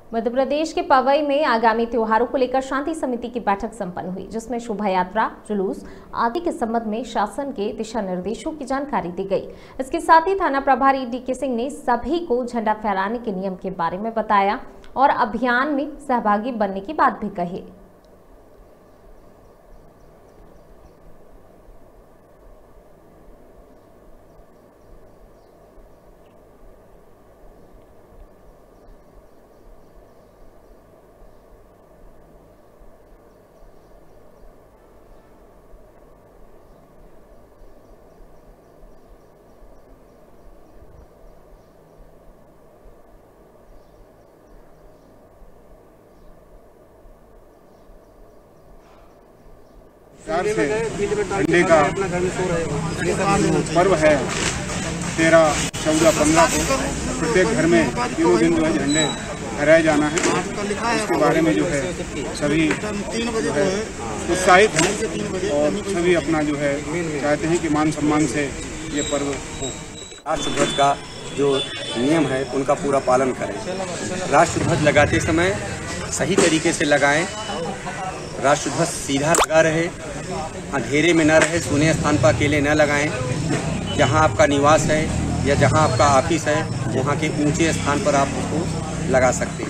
मध्य प्रदेश के पवई में आगामी त्योहारों को लेकर शांति समिति की बैठक संपन्न हुई, जिसमें शोभा यात्रा, जुलूस आदि के संबंध में शासन के दिशा निर्देशों की जानकारी दी गई। इसके साथ ही थाना प्रभारी डीके सिंह ने सभी को झंडा फहराने के नियम के बारे में बताया और अभियान में सहभागी बनने की बात भी कही। झंडे का पर्व है 13, 14, 15 को प्रत्येक घर में तीनों दिन जो है झंडे फहराए जाना है। इसके बारे में जो है सभी उत्साहित हैं और सभी अपना जो है चाहते हैं कि मान सम्मान से ये पर्व हो। राष्ट्रध्वज का जो नियम है उनका पूरा पालन करें। राष्ट्रध्वज लगाते समय सही तरीके से लगाएं। राष्ट्रध्वज सीधा लगा रहे, अंधेरे में न रहे, सुने स्थान पर अकेले न लगाएं। जहां आपका निवास है या जहां आपका ऑफिस है वहां के ऊंचे स्थान पर आप उसको लगा सकते हैं।